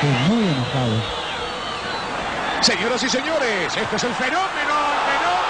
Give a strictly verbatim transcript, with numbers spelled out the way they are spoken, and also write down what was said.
muy enojado. Señoras y señores, esto es el fenómeno, el fenómeno.